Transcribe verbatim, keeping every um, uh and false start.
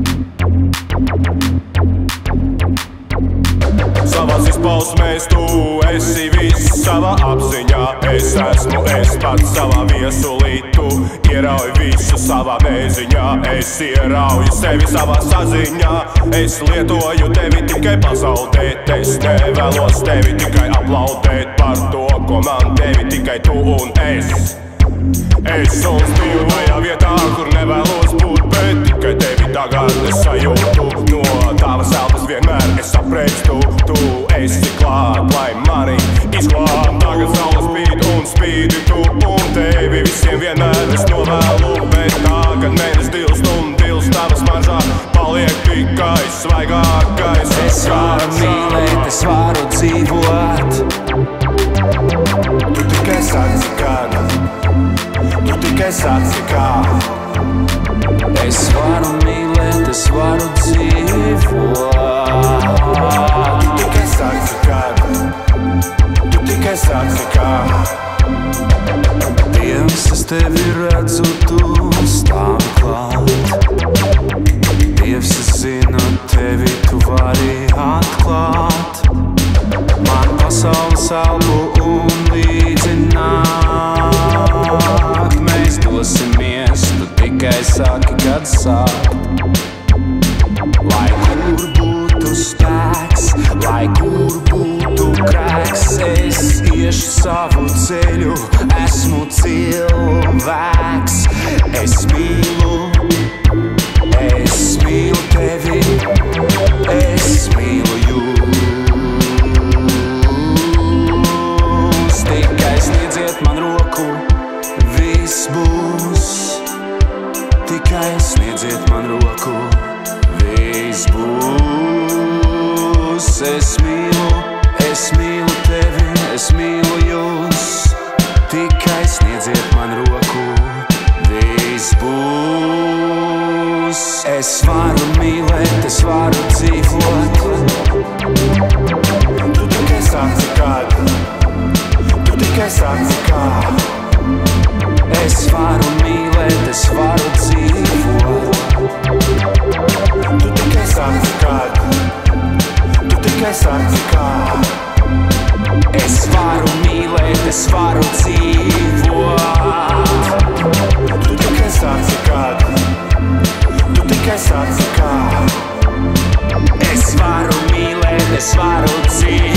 Savās izpausmēs tu esi viss savā apziņā. Es esmu es pats savā viesulī, tu ierauj visu savā vēziņā. Es ierauju sevi savā saziņā, es lietoju tevi tikai pazaudēt. Es nevēlos tevi tikai aplaudēt par to, ko man devi tikai tu un es. Es biju tajā vietā, kur nevēlos būt, bet tikai tevi tagad es sajūtu. No tavas elpas vienmēr es aprekstu, tu esi klāt, lai mani izglāb. Tagad saule spīd un spīdi tu un tevi visiem vienmēr es novēlu. Bet tagad mēnes dilst un dilst tavas mažā, paliek tikai svaigākais. Es varu mīlēt, es varu dzīvot. Tu tikai sāci kad, tu tikai sāci kā. Es varu mīlēt, es varu dzīvot. Tu tikai sāci kad, tu tikai sāci kā. Dievs, es tevi redzu, tu stāv klāt. Dievs, es zinu tevi, tu vari atklāt man pasaules elpu un līdzi nākt. Mēs dosimies, tu tikai saki, kad sākt. Lai kur būtu spēks, lai kur būtu grēks, es iešu savu ceļu, esmu cilvēks. Es mīlu, es mīlu tevi, es mīlu jūs. Tikai sniedziet man roku, viss būs. Tikai sniedziet man roku, viss būs. Es mīlu, es mīlu tevi, es mīlu jūs. Tikai sniedziet man roku, viss būs. Es varu mīlēt, es varu dzīvot. Tu tikai sāci kad, tu tikai sāci kā. Es varu mīlēt, es varu dzīvot. Tu tikai sāci kad, tu tikai sāci kā. Es varu mīlēt, es varu dzīvot. Tu tikai sāci kad, tu tikai sāci kā. Es varu mīlēt, es varu dzīvot.